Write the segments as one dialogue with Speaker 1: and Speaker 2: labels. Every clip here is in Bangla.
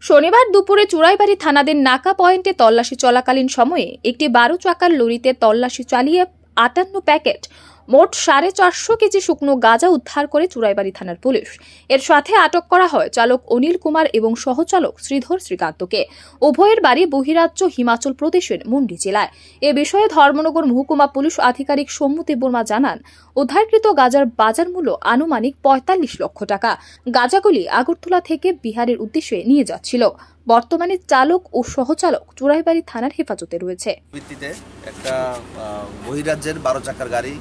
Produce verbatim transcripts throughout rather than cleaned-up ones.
Speaker 1: শনিবার দুপুরে চুড়াইবাড়ি থানাদের নাকা পয়েন্টে তল্লাশি চলাকালীন সময়ে একটি বারো চাকার লরিতে তল্লাশি চালিয়ে আটান্ন প্যাকেট মোট সাড়ে চারশো কেজি শুকনো গাঁজা উদ্ধার করে চুড়াইবাড়ি থানার পুলিশ। এর সাথে আটক করা হয় চালক অনিল কুমার এবং সহচালক শ্রীধর শ্রীকান্তকে। উভয়ের বাড়ি বহিরাজ্য হিমাচল প্রদেশের মুন্ডি জেলায়। এ বিষয়ে ধর্মনগর মহকুমা পুলিশ আধিকারিক সৌম্য দেববর্মা জানান, উদ্ধারকৃত গাঁজার বাজার মূল্য আনুমানিক পঁয়তাল্লিশ লক্ষ টাকা। গাঁজাগুলি আগরতলা থেকে বিহারের উদ্দেশ্যে নিয়ে যাচ্ছিল। বর্তমানে চালক ও সহচালক চুড়াইবাড়ি থানার হেফাজতে রয়েছে।
Speaker 2: ভিত্তিতে একটা বহিরাজ্যের বারো চাকার গাড়ি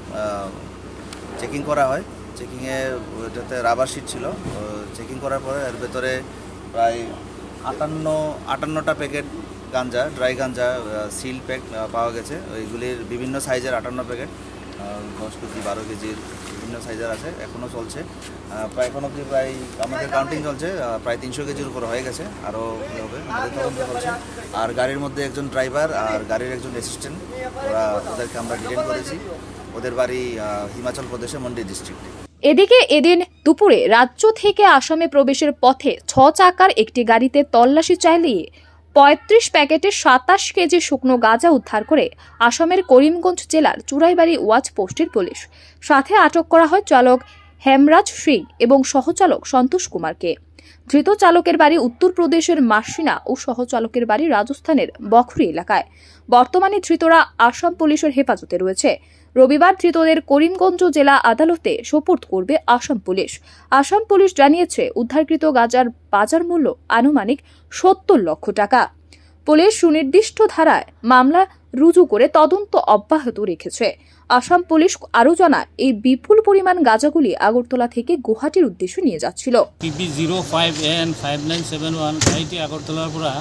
Speaker 2: চেকিং করা হয়। চেকিংয়ে ওটাতে রাবার শিট ছিল। চেকিং করার পরে এর ভেতরে প্রায় আটান্ন আটান্নটা প্যাকেট গাঞ্জা, ড্রাই গাঞ্জা সিল প্যাক পাওয়া গেছে। ওইগুলির বিভিন্ন সাইজের আটান্ন প্যাকেট, দশ কেজি বারো কেজির বিভিন্ন সাইজের আছে। এখনও চলছে, প্রায় এখন অবধি প্রায় আমাদের কাউন্টিং চলছে, প্রায় তিনশো কেজির উপর হয়ে গেছে, আরও হবে আমাদের তদন্ত চলছে। আর গাড়ির মধ্যে একজন ড্রাইভার আর গাড়ির একজন অ্যাসিস্ট্যান্ট, ওরা ওদেরকে আমরা ডিটেইন করেছি। ওদের বাড়ি হিমাচল প্রদেশের মন্ডি ডিস্ট্রিক্টে।
Speaker 1: এদিকে এদিন দুপুরে রাজ্য থেকে আসামে প্রবেশের পথে ছ চাকার একটি গাড়িতে তল্লাশি চালিয়ে পঁয়ত্রিশ প্যাকেটে সাতাশ কেজি শুকনো গাঁজা উদ্ধার করে আসামের করিমগঞ্জ জেলার চুড়াইবাড়ি ওয়াচ পোস্টের পুলিশ। সাথে আটক করা হয় চালক হেমরাজ সিং এবং সহচালক সন্তোষ কুমারকে। ধৃত চালকের বাড়ি উত্তরপ্রদেশের মাসিনা ও সহচালকের বাড়ি রাজস্থানের বখরি এলাকায়। বর্তমানে ধৃতরা আসাম পুলিশের হেফাজতে রয়েছে। রবিবার ধৃতদের করিমগঞ্জ জেলা আদালতে সোপর্দ করবে আসাম পুলিশ। আসাম পুলিশ জানিয়েছে, উদ্ধারকৃত গাঁজার বাজার মূল্য আনুমানিক সত্তর লক্ষ টাকা। পুলিশ সুনির্দিষ্ট ধারায় মামলা রুজু করে তদন্ত অব্যাহত রেখেছে। আসাম পুলিশ আরও জানায়, এই বিপুল পরিমাণ গাঁজাগুলি আগরতলা থেকে গুয়াহাটির উদ্দেশ্যে নিয়ে যাচ্ছিল।
Speaker 3: PB zero five N five nine seven one গাড়িটি আগরতলার পৰা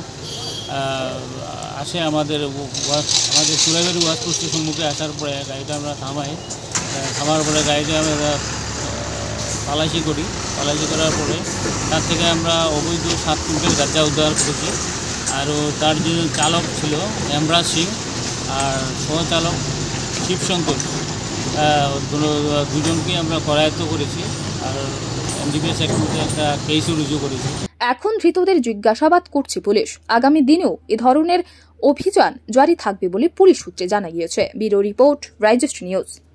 Speaker 3: আসে আমাদের আমাদের চুড়াইবাড়ি ওয়াচ পোস্টের সম্মুখে আসার পরে গাড়িটা আমরা থামাই। থামার পরে গাড়িটা আমরা তালাশি করি। তালাশি করার পরে তার থেকে আমরা অবৈধ সাত কুইন্টাল গাঁজা উদ্ধার করেছি। আর তার যে চালক ছিল হেমরাজ সিং আর সহচালক শিবশঙ্কর, দুজনকে আমরা করায়ত্ত করেছি। আর এনডিপিএস অ্যাক্টে একটা কেসও রুজু করেছি।
Speaker 1: এখন ধৃতদের জিজ্ঞাসাবাদ করছে পুলিশ। আগামী দিনেও এ ধরনের অভিযান জারি থাকবে বলে পুলিশ সূত্রে জানা গিয়েছে। ব্যুরো রিপোর্ট, রাইজেস্ট নিউজ।